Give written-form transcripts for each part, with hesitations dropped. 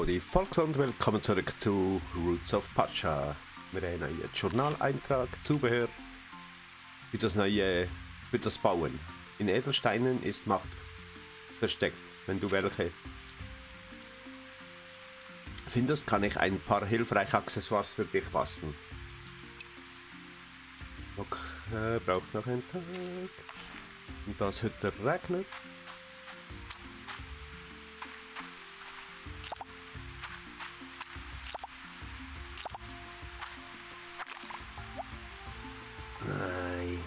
liebe Volks und willkommen zurück zu Roots of Pacha. Wir haben einen Journaleintrag, Zubehör für das Bauen. In Edelsteinen ist Macht versteckt. Wenn du welche findest, kann ich ein paar hilfreiche Accessoires für dich basteln. Okay, braucht noch einen Tag. Und das heute regnet. Nein.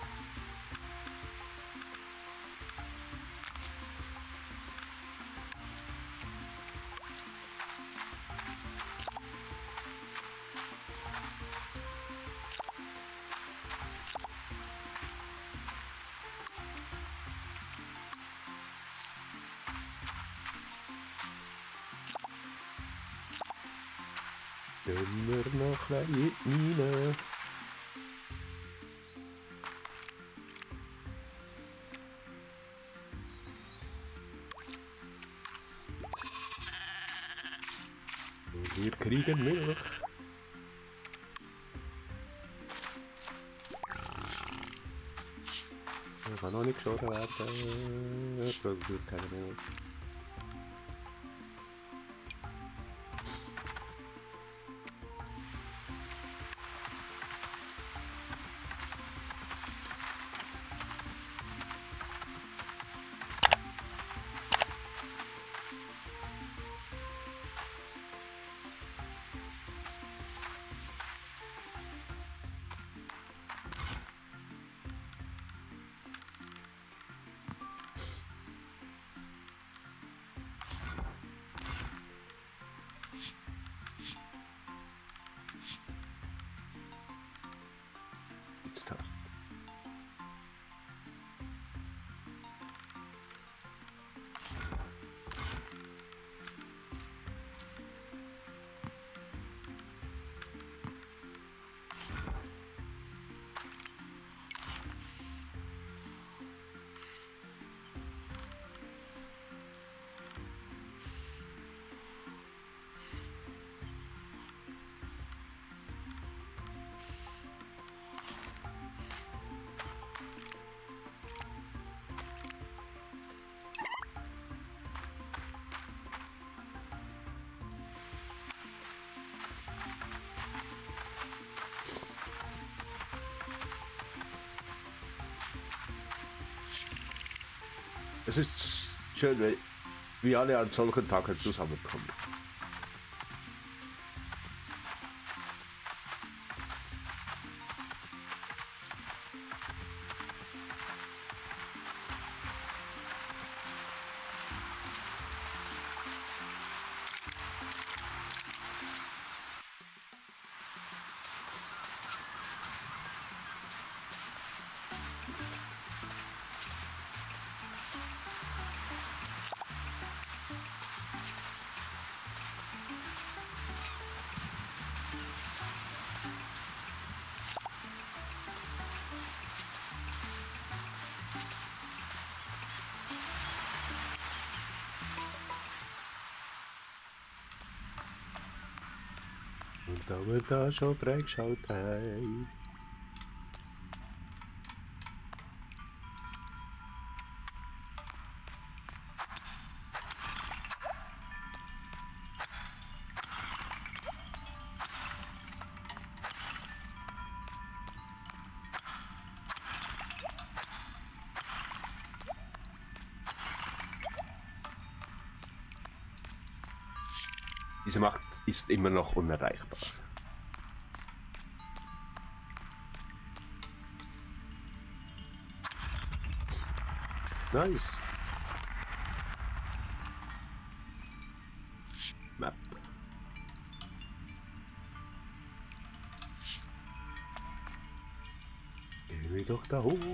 Immer noch eine Mine. Wir kriegen Milch. Ich kann noch nicht geschoren werden. Ich produziere keine Milch. It's tough. Es ist schön, wie alle an solchen Tagen zusammenkommen. Und da wir da schon freigeschaut haben. Diese Macht ist immer noch unerreichbar. Nice. Map. Gehen wir doch da hoch.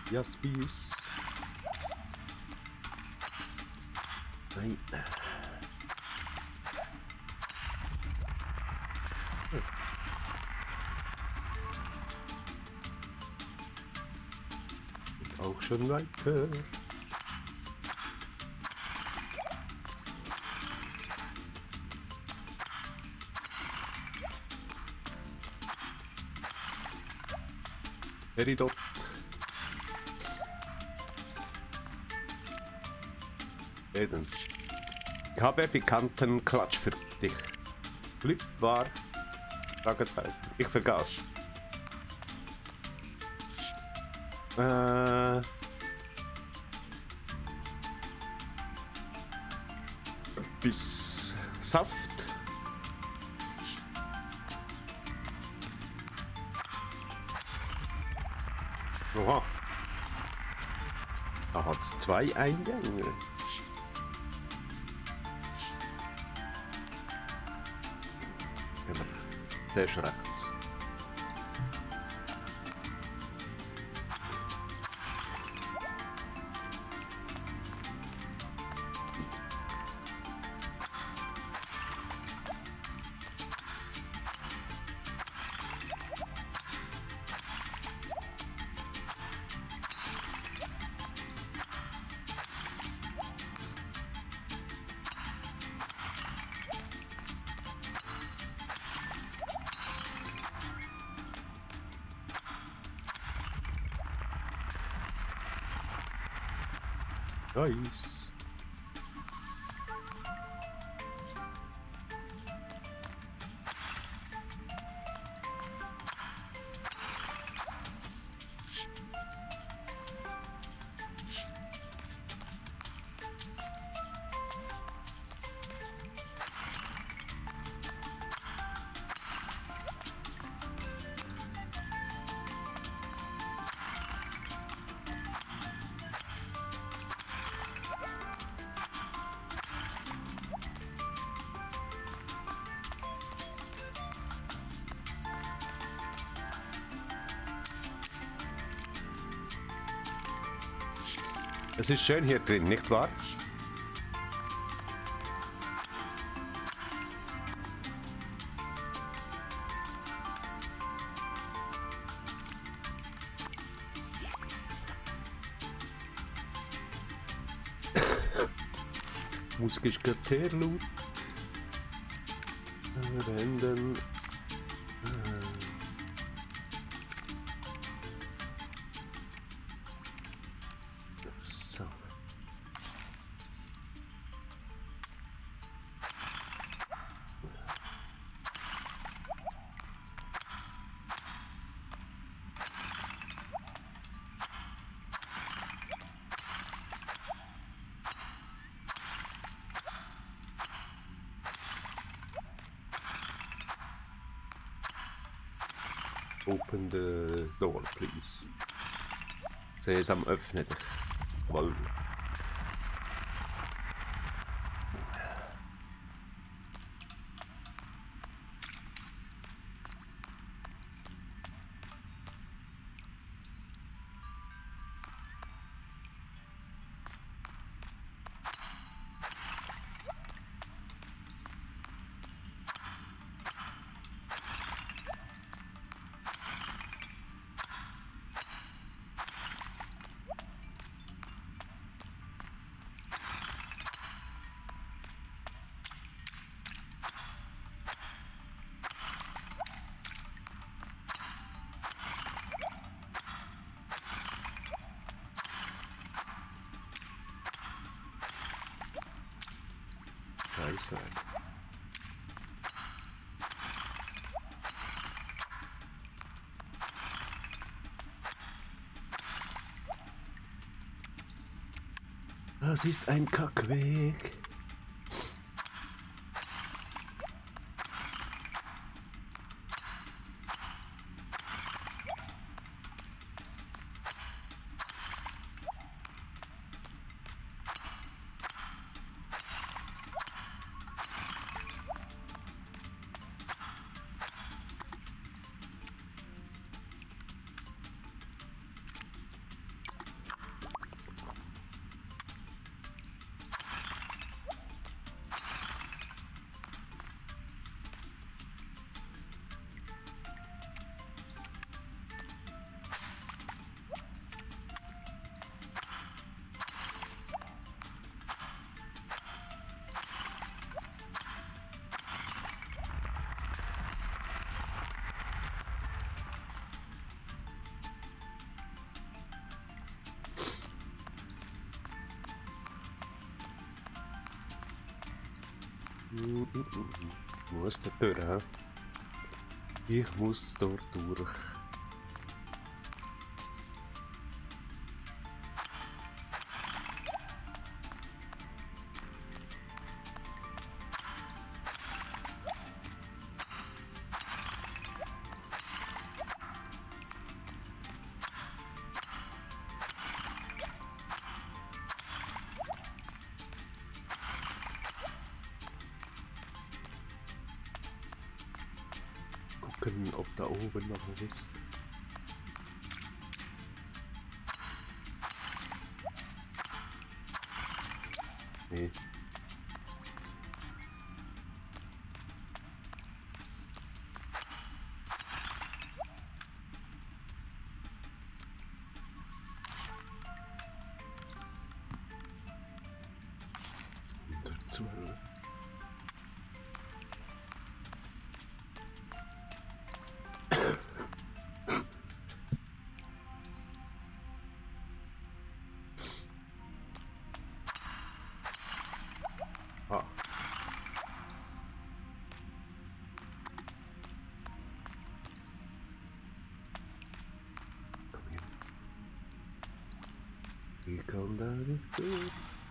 Jaspis. Nein. Jetzt auch schon weiter. Peridot. Eden. Ich habe bekannten Klatsch für dich. Glück war. Fragezeichen. Ich vergaß. Bis Saft. Oha. Da hat es 2 Eingänge. Der ist rechts. Nice. Es ist schön hier drin, nicht wahr? Musik ist gerade sehr laut. Rennen. So. Open the door, please. Sesam, öffne dich. Jawohl. Scheiße. Das ist ein Kackweg. Muss da durch, hä? Ich muss dort durch. Gucken, ob da oben noch was ist. Nee. Zwölf. Ah. Komm her. Ich komm da nicht durch.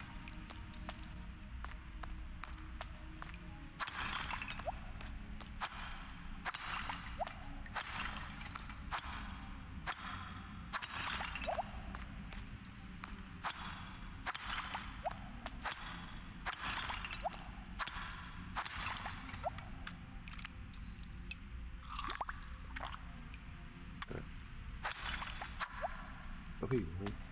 Okay.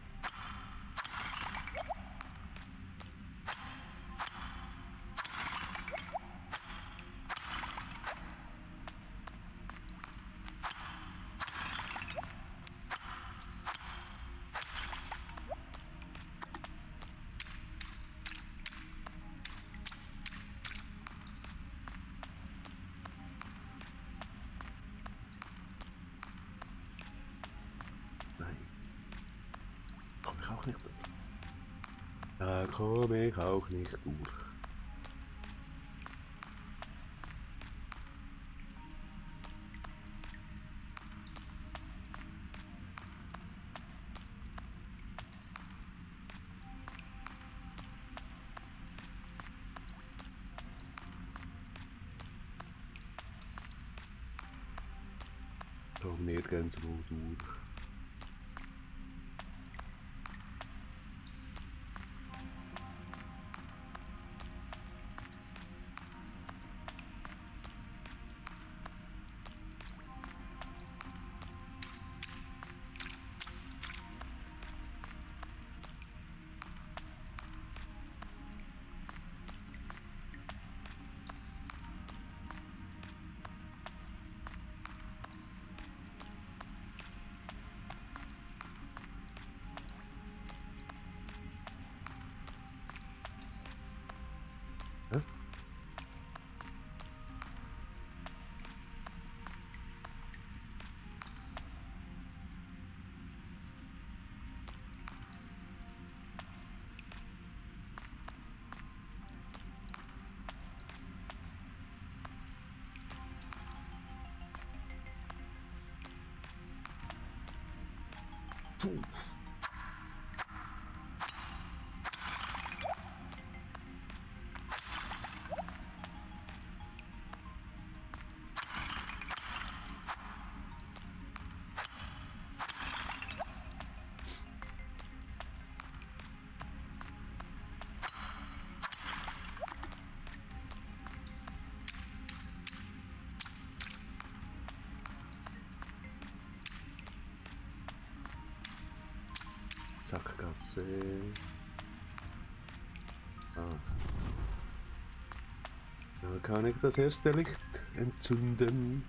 Nein. Komm ich auch nicht durch. Da komme ich auch nicht durch. Komm nirgendwo durch. Hä? Puh. Sackgasse. Ah. Da kann ich das erste Licht entzünden.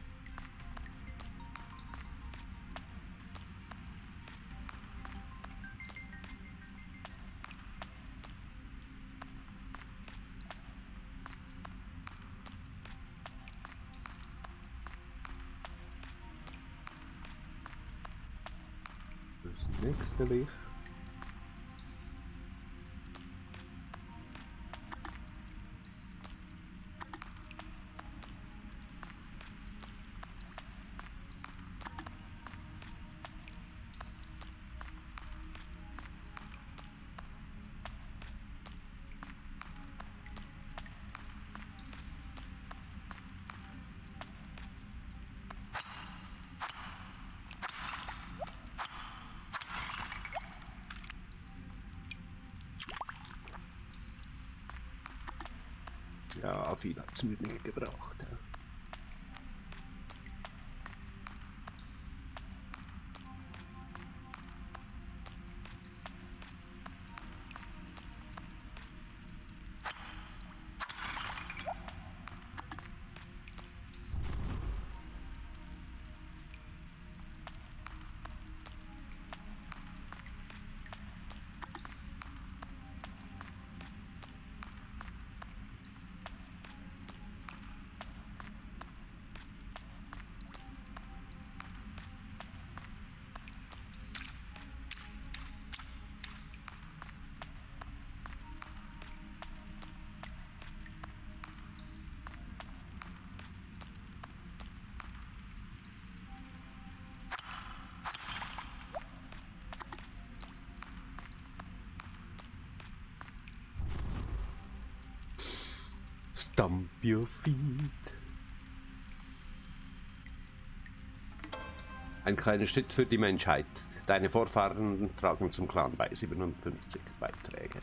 Das nächste Licht. Ja, viel hat es mir nicht gebracht. Ja. Stamp your feet. Ein kleiner Schritt für die Menschheit. Deine Vorfahren tragen zum Clan bei. 57 Beiträge.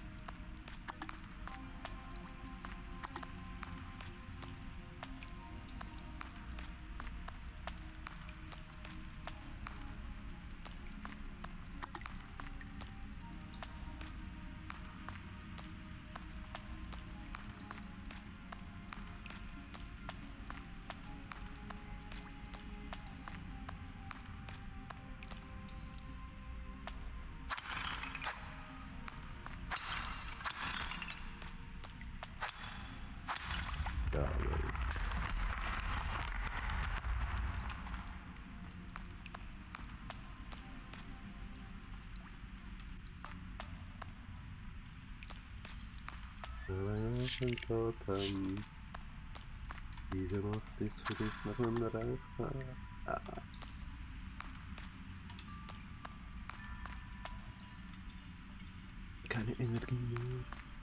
Totem. Diese Macht ist für dich noch unerreichbar. Keine Energie mehr.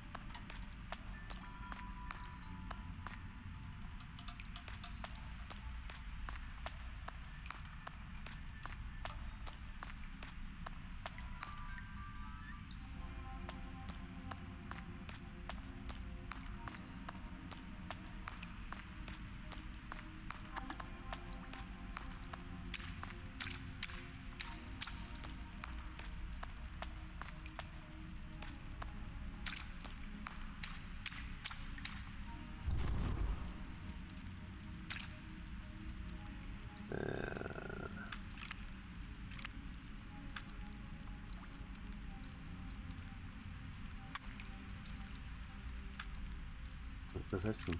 Was essen?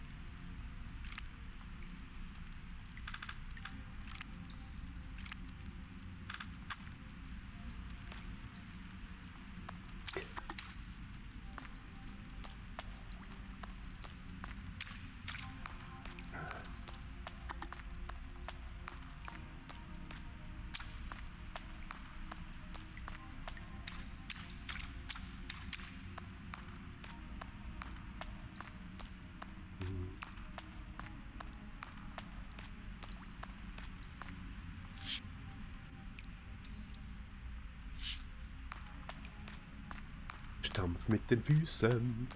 Stampf mit den Füßen.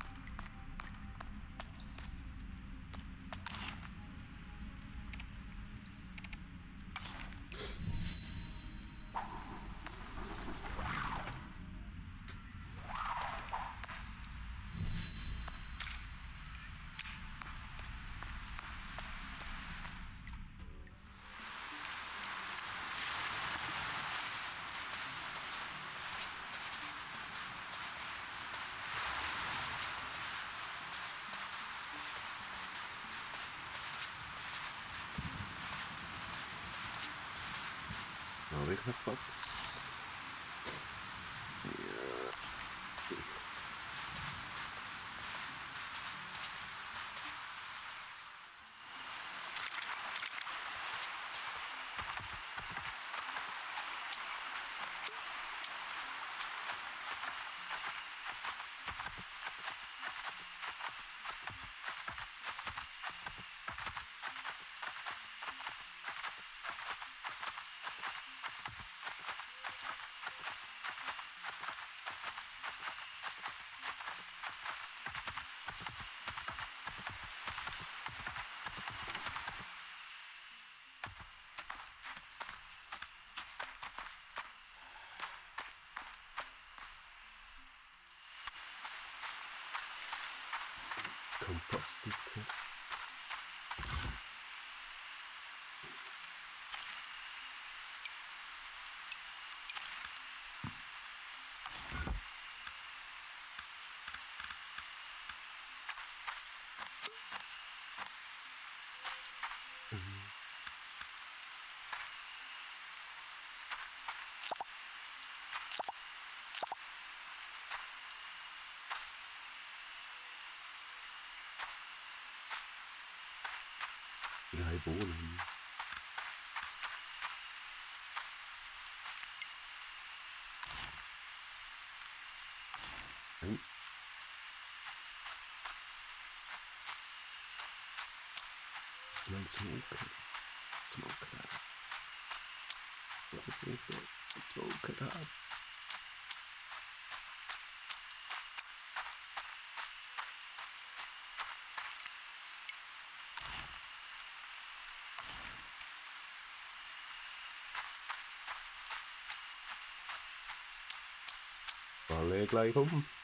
Habe ich noch Platz? Ja. Kompost ist fertig. Drei Bohnen. Nein. Das ist mein Smoker. Smoker. Das ist nicht der Smoker. Alle gleich um.